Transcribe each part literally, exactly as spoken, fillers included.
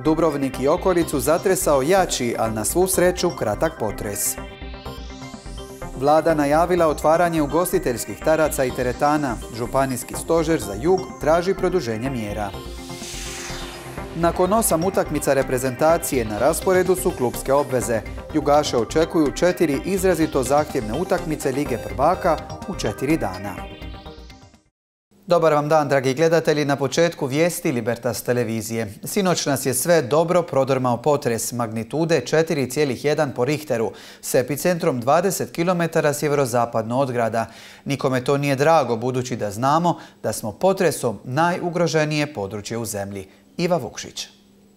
Dubrovnik i okolicu zatresao jači, ali na svu sreću kratak potres. Vlada najavila otvaranje ugostiteljskih taraca i teretana. Županijski stožer za jug traži produženje mjera. Nakon osam utakmica reprezentacije na rasporedu su klupske obveze. Jugaše očekuju četiri izrazito zahtjevne utakmice Lige prvaka u četiri dana. Dobar vam dan, dragi gledatelji. Na početku vijesti Libertas televizije. Sinoć nas je sve dobro prodrmao potres magnitude četiri zarez jedan po Richteru s epicentrom dvadeset kilometara sjeverozapadno od grada. Nikome to nije drago, budući da znamo da smo potresom najugroženije područje u zemlji. Iva Vukšić.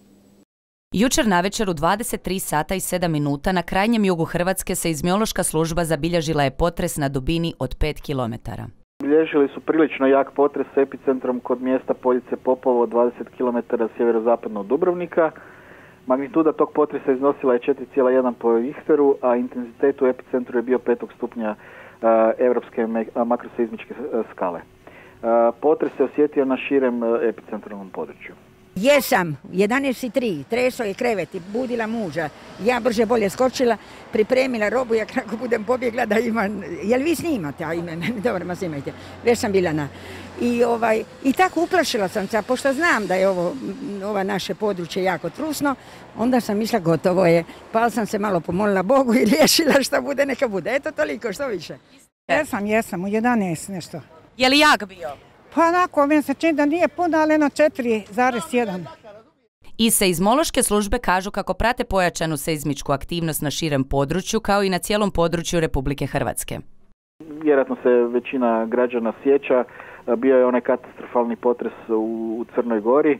Jučer navečer u dvadeset tri sata i sedam minuta na krajnjem jugu Hrvatske seizmološka služba zabilježila je potres na dubini od pet kilometara. Bilježili su prilično jak potres s epicentrom kod mjesta Poljice Popovo, dvadeset kilometara sjeverozapadno od Dubrovnika. Magnituda tog potresa iznosila je četiri zarez jedan po Richteru, a intenzitet u epicentru je bio petog stupnja uh, evropske makroseizmičke skale. Uh, potres se osjetio na širem uh, epicentralnom području. Jesam, jedanaest i tri, treso je krevet i budila muža. Ja brže bolje skočila, pripremila robu, ja kako budem pobjegla da imam, jel vi snimate, a ime meni, dobro, ma snimajte, već sam bila na. I, ovaj, i tako uplašila sam se, pošto znam da je ovo, ovo naše područje jako trusno, onda sam mislila gotovo je, pa sam se malo pomolila Bogu i riješila šta bude, neka bude. Eto toliko, što više. Jesam, jesam, u jedanaest nešto. Je li jak bio? Pa onako, meni se čini da nije puno, ali na četiri zarez jedan. Iz seizmološke službe kažu kako prate pojačanu seizmičku aktivnost na širem području kao i na cijelom području Republike Hrvatske. Vjerojatno se većina građana sjeća, bio je onaj katastrofalni potres u Crnoj Gori. E,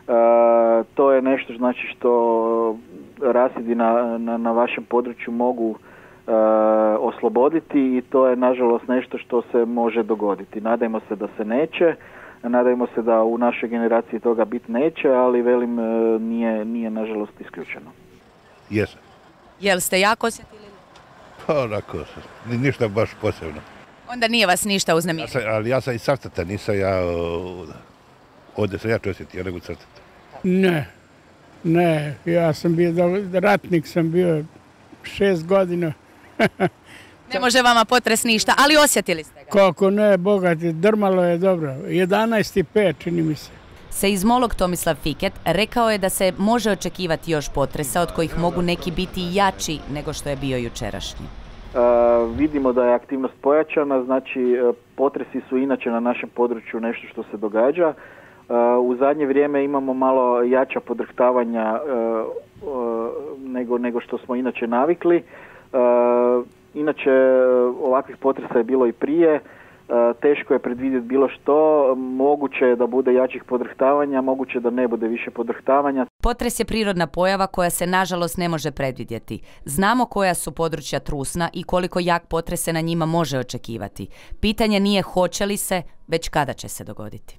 to je nešto znači što rasjedi na, na, na vašem području mogu e, osloboditi i to je nažalost nešto što se može dogoditi. Nadajmo se da se neće. Nadajmo se da u našoj generaciji toga biti neće, ali velim nije, nije nažalost isključeno. Jesam. Jel ste jako osjetili? Pa onako, ništa baš posebno. Onda nije vas ništa uznemirilo. Ja ali ja sam iz Cavtata, nisam ja, ovdje sam ja to osjetio, nego Cavtata. Ne, ne, ja sam bio, ratnik sam bio šest godina. Ne može vama potres ništa, ali osjetili ste ga. Kako ne, bogati, drmalo je dobro. jedanaest i pet čini mi se. Seizmolog Tomislav Fiket rekao je da se može očekivati još potresa od kojih mogu neki biti jači nego što je bio jučerašnji. Uh, vidimo da je aktivnost pojačana, znači potresi su inače na našem području nešto što se događa. Uh, u zadnje vrijeme imamo malo jača podrhtavanja uh, uh, nego, nego što smo inače navikli. Uh, Inače, ovakvih potresa je bilo i prije, teško je predvidjeti bilo što, moguće je da bude jačih podrhtavanja, moguće da ne bude više podrhtavanja. Potres je prirodna pojava koja se nažalost ne može predvidjeti. Znamo koja su područja trusna i koliko jak potres se na njima može očekivati. Pitanje nije hoće li se, već kada će se dogoditi.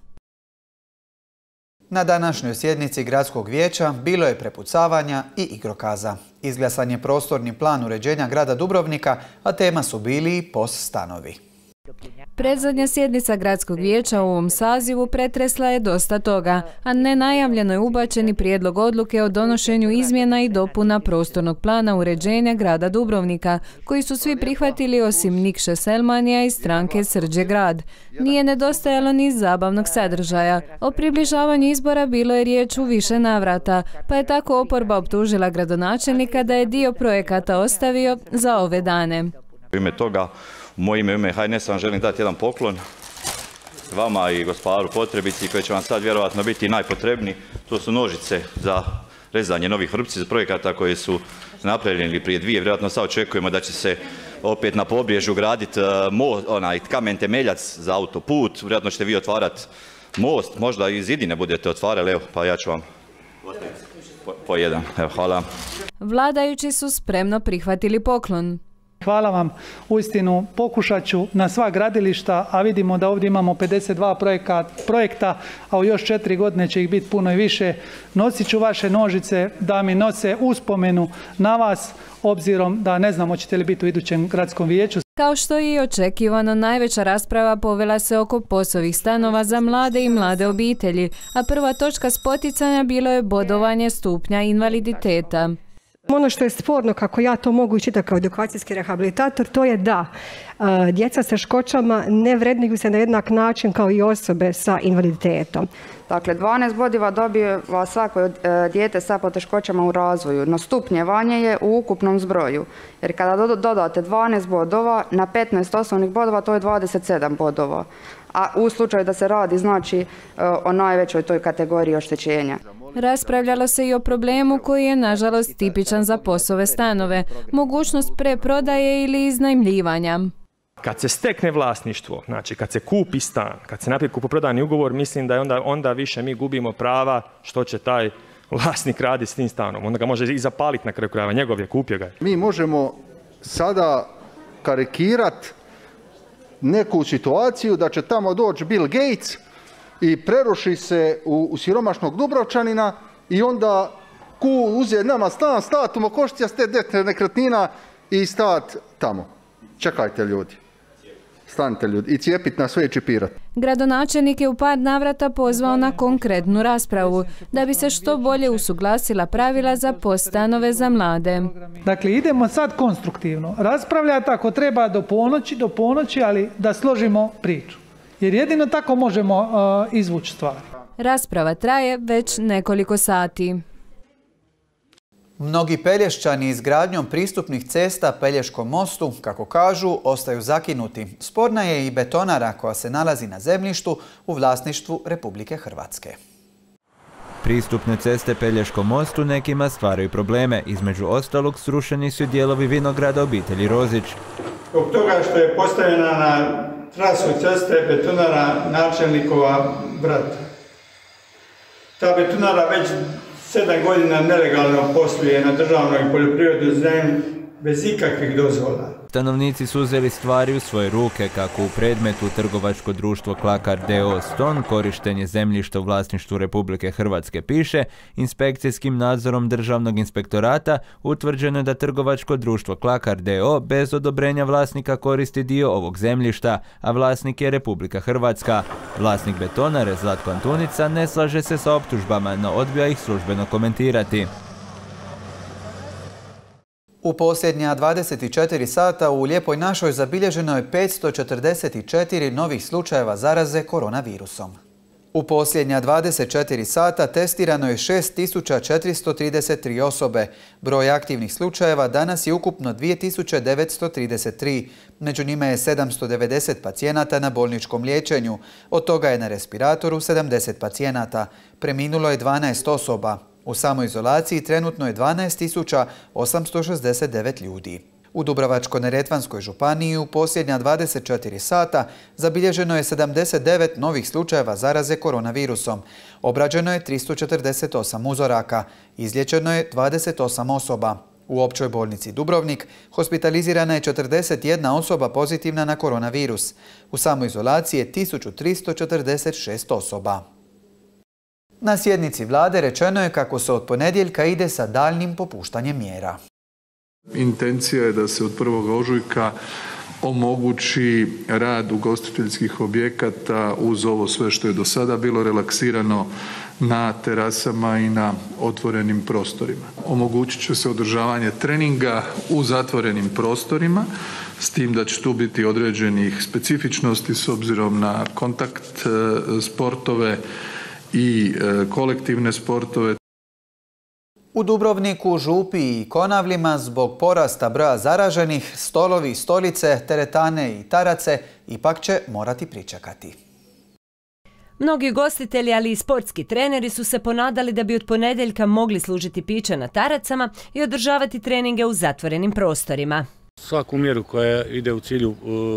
Na današnjoj sjednici Gradskog vijeća bilo je prepucavanja i igrokaza. Izglasan je prostorni plan uređenja grada Dubrovnika, a tema su bili i P O S stanovi. Predzadnja sjednica Gradskog vijeća u ovom sazivu pretresla je dosta toga, a nenajavljeno je ubačeni prijedlog odluke o donošenju izmjena i dopuna prostornog plana uređenja grada Dubrovnika, koji su svi prihvatili osim Nikše Selmanija iz stranke Srđe grad. Nije nedostajalo ni zabavnog sadržaja. O približavanju izbora bilo je riječ u više navrata, pa je tako oporba optužila gradonačelnika da je dio projekata ostavio za ove dane. U ime toga, u moje ime, u ime H N S-a vam želim dati jedan poklon vama i gospodaru Potrebici koji će vam sad vjerojatno biti najpotrebniji. To su nožice za rezanje novih vrpci, za projekata koji su napravljeni prije dvije. Vjerojatno sad očekujemo da će se opet na Pobrežju graditi most, onaj kamen temeljac za autoput. Vjerojatno ćete vi otvarati most, možda i zidine budete otvarali. Evo, pa ja ću vam po, po jedan. Evo, hvala. Vladajući su spremno prihvatili poklon. hvala vam. Uistinu pokušat ću na sva gradilišta, a vidimo da ovdje imamo pedeset dva projekta, projekta, a u još četiri godine će ih biti puno i više. Nosit ću vaše nožice da mi nose uspomenu na vas, obzirom da ne znam hoćete li biti u idućem gradskom vijeću. Kao što je i očekivano, najveća rasprava povela se oko POS-ovih stanova za mlade i mlade obitelji, a prva točka spoticanja bilo je bodovanje stupnja invaliditeta. Ono što je sporno, kako ja to mogu čitati kao edukacijski rehabilitator, to je da djeca sa teškoćama ne vrednuju se na jednak način kao i osobe sa invaliditetom. Dakle, dvanaest bodova dobiva svako dijete sa poteškoćama u razvoju, no stupnjevanje je u ukupnom zbroju. Jer kada dodate dvanaest bodova na petnaest osnovnih bodova, to je dvadeset sedam bodova. A u slučaju da se radi, znači, o najvećoj toj kategoriji oštećenja. Raspravljalo se i o problemu koji je, nažalost, tipičan za POS-ove stanove, mogućnost preprodaje ili iznajmljivanja. Kad se stekne vlasništvo, znači kad se kupi stan, kad se napravi kupoprodajni ugovor, mislim da je onda, onda više mi gubimo prava što će taj vlasnik raditi s tim stanom. Onda ga može i zapaliti na kraju krajeva, njegov je, kupio ga je. Mi možemo sada karikirati neku situaciju da će tamo doći Bill Gates i preruši se u, u siromašnog Dubrovčanina i onda ku uze nama stan, stat u Mokošcija, ste dete nekretnina i stat tamo. Čekajte ljudi. Stanite ljudi i cijepiti nas sve i čipirati. Gradonačelnik je u par navrata pozvao na konkretnu raspravu da bi se što bolje usuglasila pravila za POS stanove za mlade. Dakle, idemo sad konstruktivno raspravljati ako treba do ponoći, do ponoći, ali da složimo priču. Jer jedino tako možemo uh, izvući stvari. Rasprava traje već nekoliko sati. Mnogi Pelješčani izgradnjom pristupnih cesta Pelješkom mostu, kako kažu, ostaju zakinuti. Sporna je i betonara koja se nalazi na zemljištu u vlasništvu Republike Hrvatske. Pristupne ceste Pelješkom mostu nekima stvaraju probleme. Između ostalog srušeni su dijelovi vinograda obitelji Rozić. Zbog toga što je postavljena na trasu ceste betonara načelnikova brata. Ta betonara već sedam godina nelegalno posluje na državnoj poljoprivrednoj zemlji bez ikakvih dozvola. Stanovnici su uzeli stvari u svoje ruke, kako u predmetu trgovačko društvo Klakar d o o Ston, korištenje zemljišta u vlasništvu Republike Hrvatske piše, inspekcijskim nadzorom Državnog inspektorata utvrđeno je da trgovačko društvo Klakar d o o bez odobrenja vlasnika koristi dio ovog zemljišta, a vlasnik je Republika Hrvatska. Vlasnik betonare Zlatko Antunica ne slaže se sa optužbama, no odbija ih službeno komentirati. U posljednja dvadeset četiri sata u Lijepoj našoj zabilježeno je petsto četrdeset četiri novih slučajeva zaraze koronavirusom. U posljednja dvadeset četiri sata testirano je šest tisuća četiristo trideset tri osobe. Broj aktivnih slučajeva danas je ukupno dvije tisuće devetsto trideset tri. Među njima je sedamsto devedeset pacijenata na bolničkom liječenju. Od toga je na respiratoru sedamdeset pacijenata. Preminulo je dvanaest osoba. U samoizolaciji trenutno je dvanaest tisuća osamsto šezdeset devet ljudi. U Dubrovačko-neretvanskoj županiji u posljednja dvadeset četiri sata zabilježeno je sedamdeset devet novih slučajeva zaraze koronavirusom. Obrađeno je tristo četrdeset osam uzoraka. Izliječeno je dvadeset osam osoba. U općoj bolnici Dubrovnik hospitalizirana je četrdeset jedna osoba pozitivna na koronavirus. U samoizolaciji je tisuću tristo četrdeset šest osoba. Na sjednici vlade rečeno je kako se od ponedjeljka ide sa daljnjim popuštanjem mjera. Intencija je da se od prvog ožujka omogući rad ugostiteljskih objekata uz ovo sve što je do sada bilo relaksirano na terasama i na otvorenim prostorima. Omogućit će se održavanje treninga u zatvorenim prostorima, s tim da će tu biti određenih specifičnosti s obzirom na kontakt sportove i kolektivne sportove. U Dubrovniku, Župi i Konavlima zbog porasta broja zaraženih stolovi, stolice, teretane i tarace ipak će morati pričekati. Mnogi gostitelji, ali i sportski treneri su se ponadali da bi od ponedjeljka mogli služiti piće na taracama i održavati treninge u zatvorenim prostorima. Svaku mjeru koja ide u cilju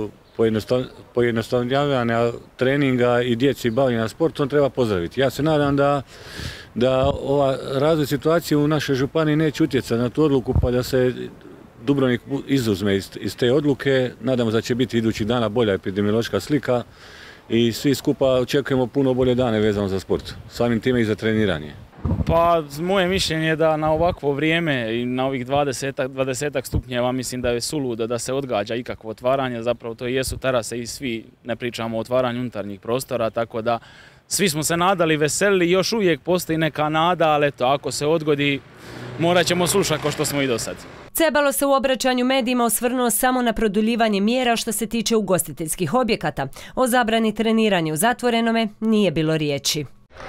pojednostavljavanja treninga i djeci bavljenja sportom treba pozdraviti. Ja se nadam da, da ova razvoj situacije u našoj županiji neće utjecati na tu odluku pa da se Dubrovnik izuzme iz, iz te odluke, nadamo se da će biti idućih dana bolja epidemiološka slika i svi skupa očekujemo puno bolje dane vezano za sport, samim time i za treniranje. Pa moje mišljenje je da na ovakvo vrijeme i na ovih dvadesetak stupnjeva mislim da je suludo da se odgađa ikakvo otvaranje, zapravo to jesu terase i svi ne pričamo o otvaranju unutarnjih prostora, tako da svi smo se nadali, veselili, još uvijek postoji neka nada, ali eto, ako se odgodi morat ćemo slušati kao što smo i do sad. Cebalo se u obraćanju medijima osvrnuo samo na produljivanje mjera što se tiče ugostiteljskih objekata. O zabrani treniranja u zatvorenome nije bilo riječi.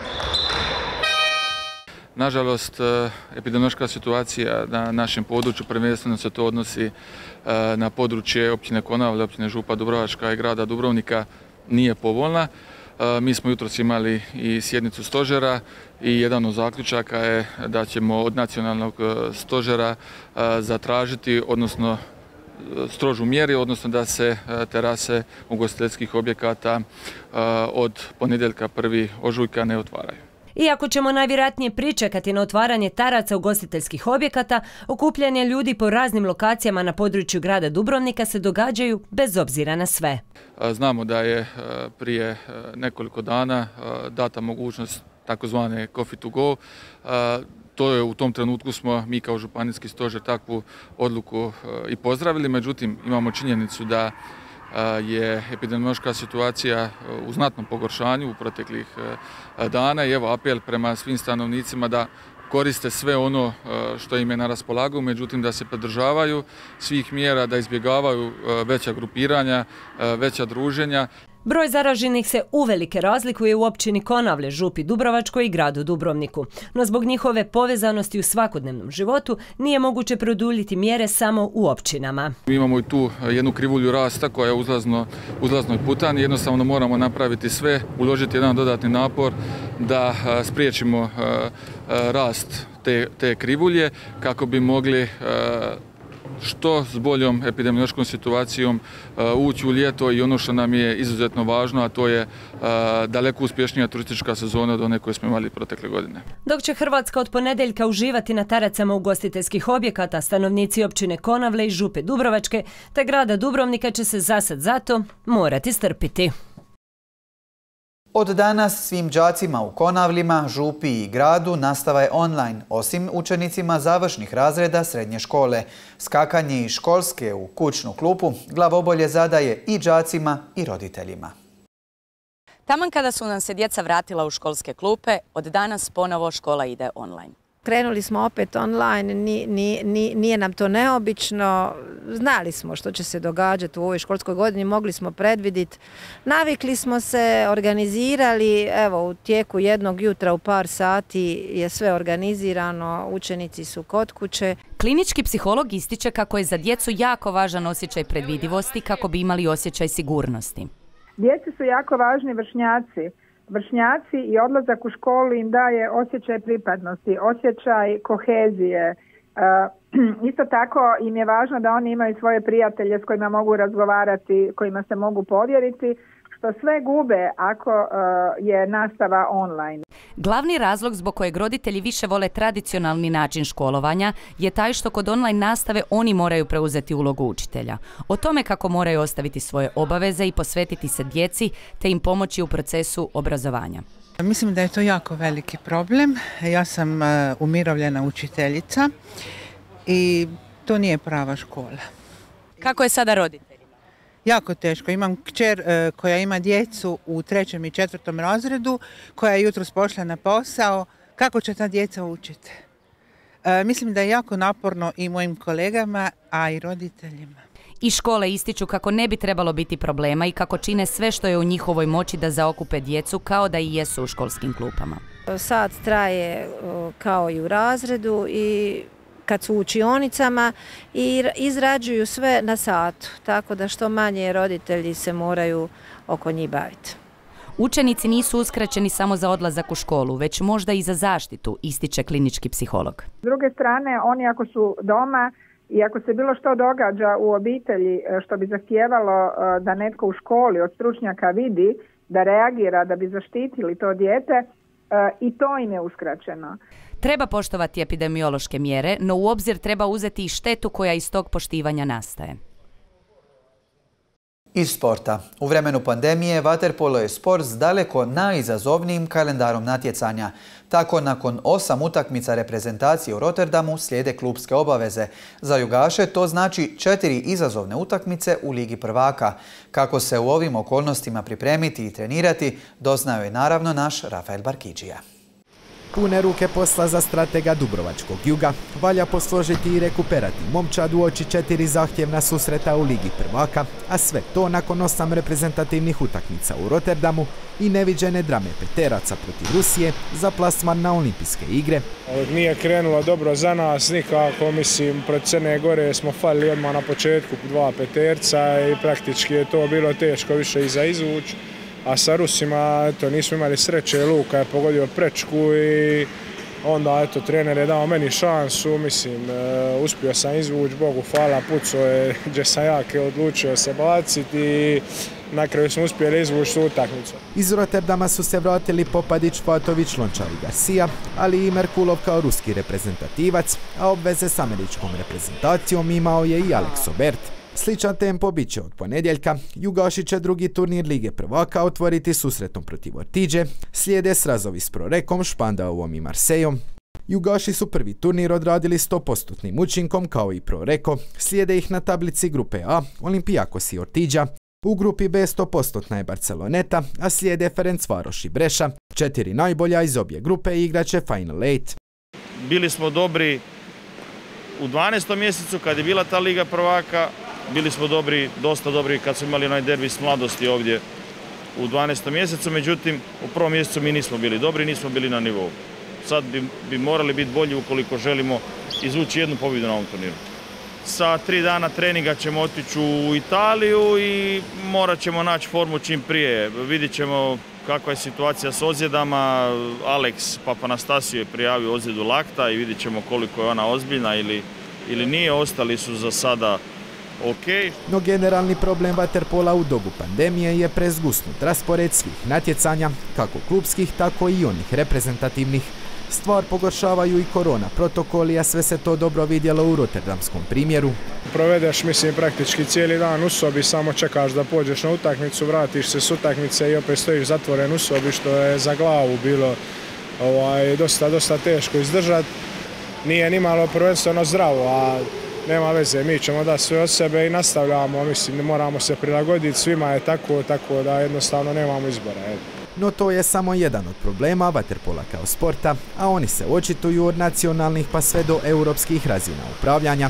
Nažalost, epidemiološka situacija na našem području, prvenstveno se to odnosi na područje općine Konavle, općine Župa Dubrovačka i grada Dubrovnika, nije povoljna. Mi smo jutros imali i sjednicu stožera i jedan od zaključaka je da ćemo od nacionalnog stožera zatražiti, odnosno strožu mjeru, odnosno da se terase ugostiteljskih objekata od ponedjeljka prvog ožujka ne otvaraju. Iako ćemo najvjerojatnije pričekati na otvaranje taraca ugostiteljskih objekata, okupljanje ljudi po raznim lokacijama na području grada Dubrovnika se događaju bez obzira na sve. Znamo da je prije nekoliko dana data mogućnost takozvane coffee to go. To je u tom trenutku smo mi kao županijski stožer takvu odluku i pozdravili, međutim imamo činjenicu da je epidemiološka situacija u znatnom pogoršanju u proteklih dana i evo apel prema svim stanovnicima da koriste sve ono što im je na raspolaganju, međutim da se pridržavaju svih mjera, da izbjegavaju veća grupiranja, veća druženja. Broj zaraženih se uvelike razlikuje u općini Konavle, Župi Dubrovačkoj i gradu Dubrovniku, no zbog njihove povezanosti u svakodnevnom životu nije moguće produljiti mjere samo u općinama. Mi imamo i tu jednu krivulju rasta koja je uzlazno, uzlaznoj putanji, jednostavno moramo napraviti sve, uložiti jedan dodatni napor da spriječimo rast te, te krivulje kako bi mogli što s boljom epidemiološkom situacijom ući u ljeto i ono što nam je izuzetno važno, a to je daleko uspješnija turistička sezona od one koje smo imali protekle godine. Dok će Hrvatska od ponedjeljka uživati na taracama ugostiteljskih objekata, stanovnici općine Konavle i Župe Dubrovačke te grada Dubrovnika će se zasad zato morati strpiti. Od danas svim đacima u Konavlima, Župi i gradu nastava je online, osim učenicima završnih razreda srednje škole. Skakanje iz školske u kućnu klupu glavobolje zadaje i đacima i roditeljima. Taman kada su nam se djeca vratila u školske klupe, od danas ponovo škola ide online. Krenuli smo opet online, nije nam to neobično, znali smo što će se događati u ovoj školskoj godini, mogli smo predvidjeti, navikli smo se, organizirali, evo u tijeku jednog jutra u par sati je sve organizirano, učenici su kod kuće. Klinički psiholog ističe kako je za djecu jako važan osjećaj predvidivosti kako bi imali osjećaj sigurnosti. Djeci su jako važni vršnjaci. Vršnjaci i odlazak u školu im daje osjećaj pripadnosti, osjećaj kohezije. E, isto tako im je važno da oni imaju svoje prijatelje s kojima mogu razgovarati, kojima se mogu povjeriti, što sve gube ako e, je nastava online. Glavni razlog zbog kojeg roditelji više vole tradicionalni način školovanja je taj što kod online nastave oni moraju preuzeti ulogu učitelja. O tome kako moraju ostaviti svoje obaveze i posvetiti se djeci te im pomoći u procesu obrazovanja. Mislim da je to jako veliki problem. Ja sam umirovljena učiteljica i to nije prava škola. Kako je sada roditelj? Jako teško. Imam kćer e, koja ima djecu u trećem i četvrtom razredu, koja je jutros pošla na posao. Kako će ta djeca učiti? E, mislim da je jako naporno i mojim kolegama, a i roditeljima. I škole ističu kako ne bi trebalo biti problema i kako čine sve što je u njihovoj moći da zaokupe djecu kao da i jesu u školskim klupama. Sat traje kao i u razredu i kad su u učionicama i izrađuju sve na satu, tako da što manje roditelji se moraju oko njih baviti. Učenici nisu uskraćeni samo za odlazak u školu, već možda i za zaštitu, ističe klinički psiholog. S druge strane, oni ako su doma i ako se bilo što događa u obitelji što bi zahtijevalo da netko u školi od stručnjaka vidi, da reagira, da bi zaštitili to dijete, i to im je uskraćeno. Treba poštovati epidemiološke mjere, no u obzir treba uzeti i štetu koja iz tog poštivanja nastaje. Iz sporta. U vremenu pandemije vaterpolo je sport s daleko najizazovnijim kalendarom natjecanja. Tako nakon osam utakmica reprezentacije u Rotterdamu slijede klupske obaveze. Za jugaše to znači četiri izazovne utakmice u Ligi prvaka. Kako se u ovim okolnostima pripremiti i trenirati, doznao je naravno naš Rafael Barkidžija. Pune ruke posla za stratega Dubrovačkog Juga, valja posložiti i rekuperati momčad uoči četiri zahtjevna susreta u Ligi prvaka, a sve to nakon osam reprezentativnih utakmica u Rotterdamu i neviđene drame peteraca protiv Rusije za plasman na olimpijske igre. Nije krenulo dobro za nas nikako, mislim, protiv Crne Gore smo falili odmah na početku dva peterca i praktički je to bilo teško više i za izvući. A sa Rusima, eto, nismo imali sreće, Luka je pogodio prečku i onda, eto, trener je dao meni šansu, mislim, e, uspio sam izvući, Bogu hvala, pucao je gdje sam jak odlučio se baciti i na kraju smo uspjeli izvući tu utakmicu. Iz Rotterdama su se vratili Popadić, Fatović, Lončar i Garcia, ali i Merkulov kao ruski reprezentativac, a obveze s američkom reprezentacijom imao je i Alex Obert. Sličan tempo bit će od ponedjeljka. Jugaši će drugi turnir Lige prvaka otvoriti susretom protiv Ortiđe. Slijede srazovi s Prorekom, Špandaovom i Marsejom. Jugaši su prvi turnir odradili sto posto učinkom kao i Proreko. Slijede ih na tablici grupe A Olimpijakos i Ortiđa. U grupi B sto posto je Barceloneta, a slijede Ferencvaroš i Breša. Četiri najbolja iz obje grupe igraće Final Eight. Bili smo dobri u dvanaestom mjesecu kad je bila ta Liga prvaka. Bili smo dobri, dosta dobri kad smo imali onaj derbi s Mladosti ovdje u dvanaestom mjesecu, međutim u prvom mjesecu mi nismo bili dobri, nismo bili na nivou. Sad bi, bi morali biti bolji ukoliko želimo izvući jednu pobjedu na ovom turniru. Sa tri dana treninga ćemo otići u Italiju i morat ćemo naći formu čim prije. Vidjet ćemo kakva je situacija s ozljedama. Alex Papanastasio je prijavio ozljedu lakta i vidjet ćemo koliko je ona ozbiljna ili, ili nije. Ostali su za sada ok. No generalni problem vaterpola u dobu pandemije je prezgusnut raspored svih natjecanja, kako klupskih, tako i onih reprezentativnih. Stvar pogoršavaju i korona protokoli, a sve se to dobro vidjelo u rotterdamskom primjeru. Provedeš, mislim, praktički cijeli dan u sobi, samo čekaš da pođeš na utakmicu, vratiš se s utakmice i opet stojiš zatvoren u sobi, što je za glavu bilo ovaj, dosta, dosta teško izdržati. Nije ni malo prvenstveno zdravo, a nema veze, mi ćemo dati sve od sebe i nastavljamo, mislim, ne moramo se prilagoditi, svima je tako, tako da jednostavno nemamo izbora. No to je samo jedan od problema vaterpola kao sporta, a oni se očituju od nacionalnih pa sve do europskih razina upravljanja.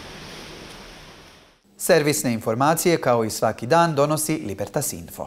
Servisne informacije kao i svaki dan donosi Libertas Info.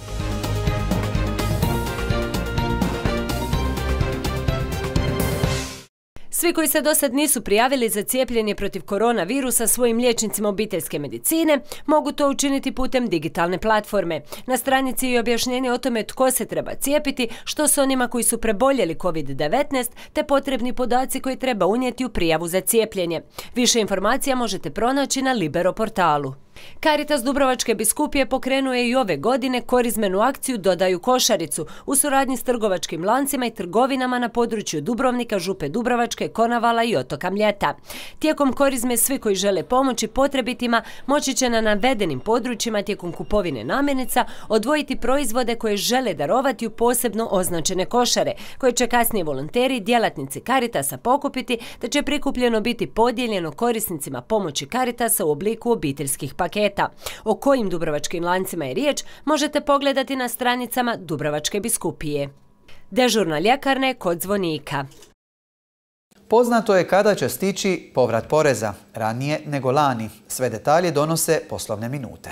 Svi koji se dosad nisu prijavili za cijepljenje protiv koronavirusa svojim liječnicima obiteljske medicine mogu to učiniti putem digitalne platforme. Na stranici je objašnjenje o tome tko se treba cijepiti, što s onima koji su preboljeli kovid devetnaest, te potrebni podaci koje treba unijeti u prijavu za cijepljenje. Više informacija možete pronaći na Libero portalu. Caritas Dubrovačke biskupije pokrenuo je i ove godine korizmenu akciju Dodaju košaricu u suradnji s trgovačkim lancima i trgovinama na području Dubrovnika, Župe Dubrovačke, Konavala i otoka Mljeta. Tijekom korizme svi koji žele pomoći potrebitima moći će na navedenim područjima tijekom kupovine namirnica odvojiti proizvode koje žele darovati u posebno označene košare, koje će kasnije volonteri i djelatnici Caritasa pokupiti, te će prikupljeno biti podijeljeno korisnicima pomoći Caritasa u obliku obiteljskih paketa. paketa. O kojim dubrovačkim lancima je riječ možete pogledati na stranicama Dubrovačke biskupije. Dežurna ljekarna je kod zvonika. Poznato je kada će stići povrat poreza, ranije nego lani. Sve detalje donose poslovne minute.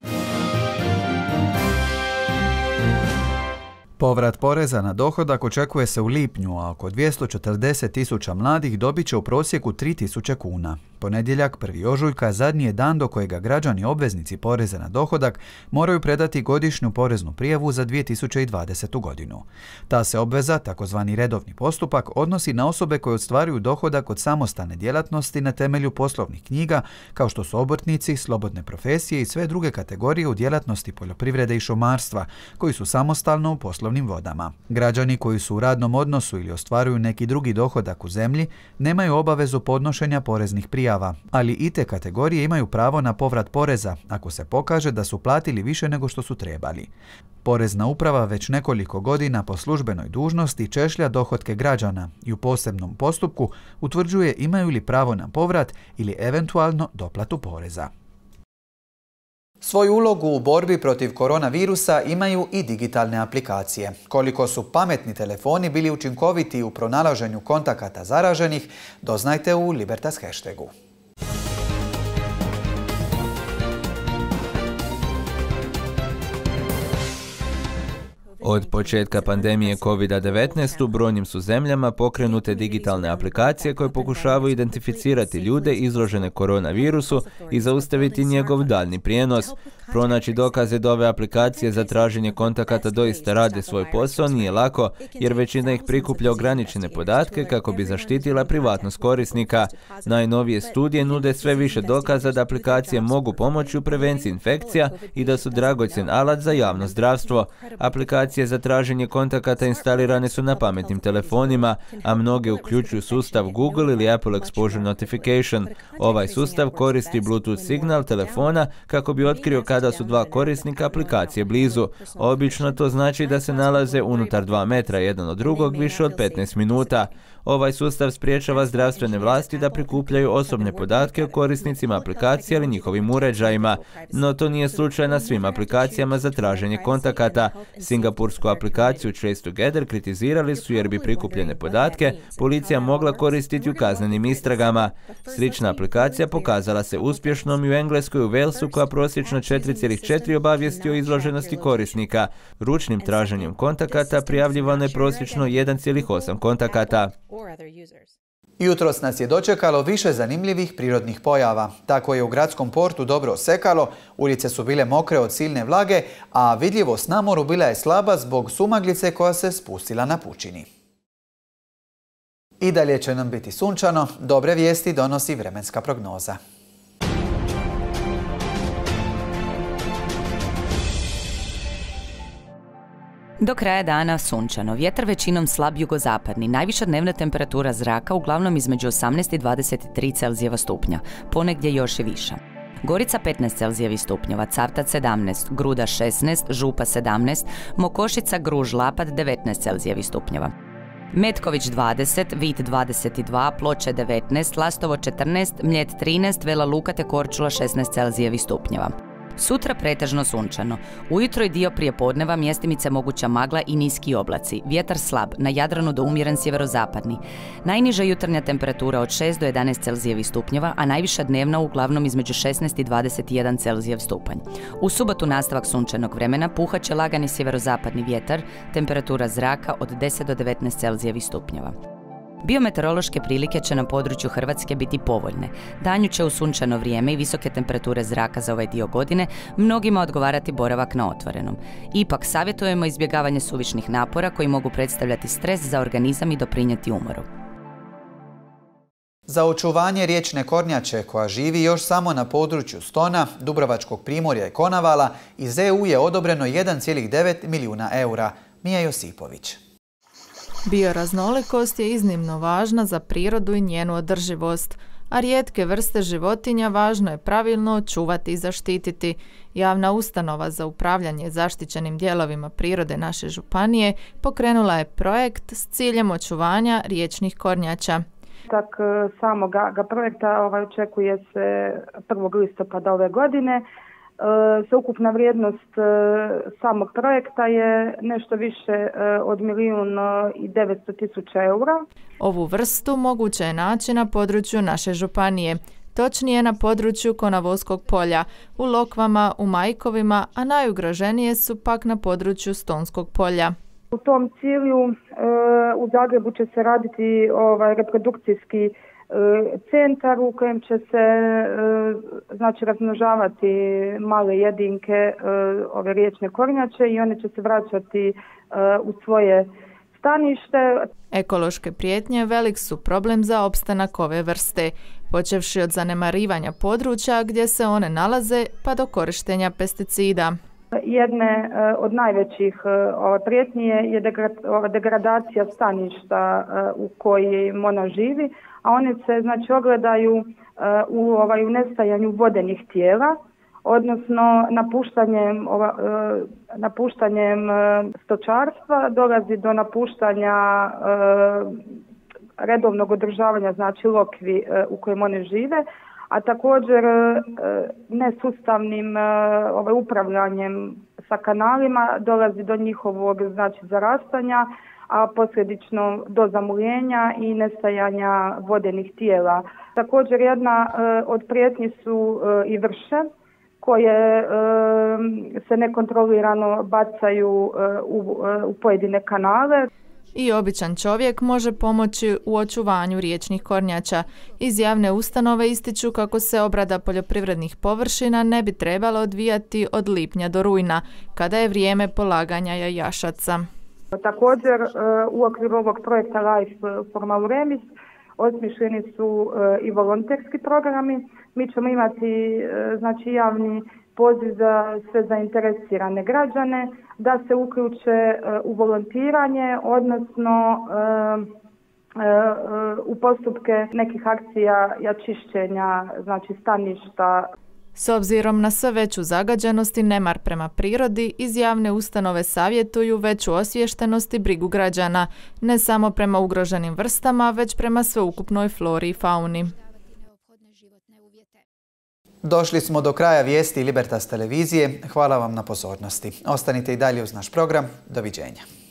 Povrat poreza na dohodak očekuje se u lipnju, a oko dvjesto četrdeset tisuća mladih dobit će u prosjeku tri tisuće kuna. Ponedjeljak, prvi ožujka, zadnji je dan do kojega građani obveznici poreza na dohodak moraju predati godišnju poreznu prijavu za dvije tisuće dvadesetu godinu. Ta se obveza, takozvani redovni postupak, odnosi na osobe koje ostvaruju dohodak od samostalne djelatnosti na temelju poslovnih knjiga, kao što su obrtnici, slobodne profesije i sve druge kategorije u djelatnosti poljoprivrede i šumarstva, koji su samostalno u poslovnim vodama. Građani koji su u radnom odnosu ili ostvaruju neki drugi dohodak u zemlji nemaju obavezu podnošenja poreznih prijava, ali i te kategorije imaju pravo na povrat poreza ako se pokaže da su platili više nego što su trebali. Porezna uprava već nekoliko godina po službenoj dužnosti češlja dohotke građana i u posebnom postupku utvrđuje imaju li pravo na povrat ili eventualno doplatu poreza. Svoju ulogu u borbi protiv koronavirusa imaju i digitalne aplikacije. Koliko su pametni telefoni bili učinkoviti u pronalaženju kontakata zaraženih, doznajte u Libertas hashtagu. Od početka pandemije kovid devetnaest u brojnim su zemljama pokrenute digitalne aplikacije koje pokušavaju identificirati ljude izložene koronavirusu i zaustaviti njegov daljni prijenos. Pronaći dokaze da ove aplikacije za traženje kontakata doista rade svoj posao nije lako, jer većina ih prikuplja ograničene podatke kako bi zaštitila privatnost korisnika. Najnovije studije nude sve više dokaza da aplikacije mogu pomoći u prevenciji infekcija i da su dragocjen alat za javno zdravstvo. Aplikacije za traženje kontakata instalirane su na pametnim telefonima, a mnoge uključuju sustav Google ili Apple Exposure Notification. Ovaj sustav koristi Bluetooth signal telefona kako bi otkrio kada su dva korisnika aplikacije blizu. Obično to znači da se nalaze unutar dva metra jedan od drugog više od petnaest minuta. Ovaj sustav spriječava zdravstvene vlasti da prikupljaju osobne podatke o korisnicima aplikacije ili njihovim uređajima, no to nije slučaj na svim aplikacijama za traženje kontakata. Singapursku aplikaciju Trace Together kritizirali su jer bi prikupljene podatke policija mogla koristiti u kaznenim istragama. Slična aplikacija pokazala se uspješnom i u Engleskoj u Walesu, koja prosječno četiri zarez četiri obavijesti o izloženosti korisnika. Ručnim traženjem kontakata prijavljivano je prosječno jedan zarez osam kontakata. Jutros nas je dočekalo više zanimljivih prirodnih pojava. Tako je u gradskom portu dobro osekalo, ulice su bile mokre od silne vlage, a vidljivost na moru bila je slaba zbog sumaglice koja se spustila na pučini. I dalje će nam biti sunčano, dobre vijesti donosi vremenska prognoza. Do kraja dana sunčano, vjetar većinom slab jugozapadni, najviša dnevna temperatura zraka uglavnom između osamnaest i dvadeset tri Celzijeva stupnja, ponegdje još i viša. Gorica petnaest Celzijevih stupnjeva, Cavtat sedamnaest, Gruda šesnaest, Župa sedamnaest, Mokošica, Gruž, Lapad devetnaest Celzijevih stupnjeva. Metković dvadeset, Vid dvadeset dva, Ploče devetnaest, Lastovo četrnaest, Mljet trinaest, Vela Luka te Korčula šesnaest Celzijevih stupnjeva. Sutra pretežno sunčano. Ujutro i dio prije podneva mjestimice moguća magla i niski oblaci. Vjetar slab, na Jadranu do umjeren sjeverozapadni. Najniža jutarnja temperatura od šest do jedanaest Celzijevih stupnjeva, a najviša dnevna uglavnom između šesnaest i dvadeset jedan Celzijev stupanj. U subotu nastavak sunčanog vremena, puhat će lagani sjeverozapadni vjetar, temperatura zraka od deset do devetnaest Celzijevih stupnjeva. Biometeorološke prilike će na području Hrvatske biti povoljne. Danju će u sunčano vrijeme i visoke temperature zraka za ovaj dio godine mnogima odgovarati boravak na otvorenom. Ipak savjetujemo izbjegavanje suvišnih napora koji mogu predstavljati stres za organizam i doprinijeti umoru. Za očuvanje riječne kornjače, koja živi još samo na području Stona, Dubrovačkog primorja i Konavala, iz E U je odobreno jedan zarez devet milijuna eura. Mija Josipović. Bioraznolikost je iznimno važna za prirodu i njenu održivost, a rijetke vrste životinja važno je pravilno očuvati i zaštititi. Javna ustanova za upravljanje zaštićenim dijelovima prirode naše županije pokrenula je projekt s ciljem očuvanja riječnih kornjača. Tak samog projekta ovaj, očekuje se prvog listopada ove godine. Sveukupna vrijednost samog projekta je nešto više od milijun i devetsto tisuća eura. Ovu vrstu moguće je naći na području naše županije, točnije na području Konavolskog polja, u Lokvama, u Majkovima, a najugroženije su pak na području Stonskog polja. U tom cilju u Zagrebu će se raditi ovaj reprodukcijski centar u kojem će se znači razmnožavati male jedinke, ove riječne kornjače, i one će se vraćati u svoje stanište. Ekološke prijetnje velik su problem za opstanak ove vrste, počevši od zanemarivanja područja gdje se one nalaze pa do korištenja pesticida. Jedne od najvećih prijetnji je degradacija staništa u kojim ona živi, a one se znači ogledaju u, ovaj, u nestajanju vodenih tijela, odnosno napuštanjem, ova, napuštanjem stočarstva dolazi do napuštanja redovnog održavanja, znači lokvi u kojem one žive, a također nesustavnim ovaj, upravljanjem sa kanalima dolazi do njihovog znači zarastanja, a posljedično do zamuljenja i nestajanja vodenih tijela. Također jedna od prijetnji su i vrše koje se nekontrolirano bacaju u, u pojedine kanale. I običan čovjek može pomoći u očuvanju riječnih kornjača. Iz javne ustanove ističu kako se obrada poljoprivrednih površina ne bi trebala odvijati od lipnja do rujna, kada je vrijeme polaganja jajašaca. Također u okviru ovog projekta Life for Mauremis osmišljeni su i volonterski programi. Mi ćemo imati znači javni poziv za sve zainteresirane građane da se uključe u volontiranje, odnosno u postupke nekih akcija čišćenja znači staništa. S obzirom na sve veću zagađenost i nemar prema prirodi, iz javne ustanove savjetuju veću osviještenost i brigu građana, ne samo prema ugroženim vrstama, već prema sveukupnoj flori i fauni. Došli smo do kraja vijesti Libertas televizije. Hvala vam na pozornosti. Ostanite i dalje uz naš program. Doviđenja.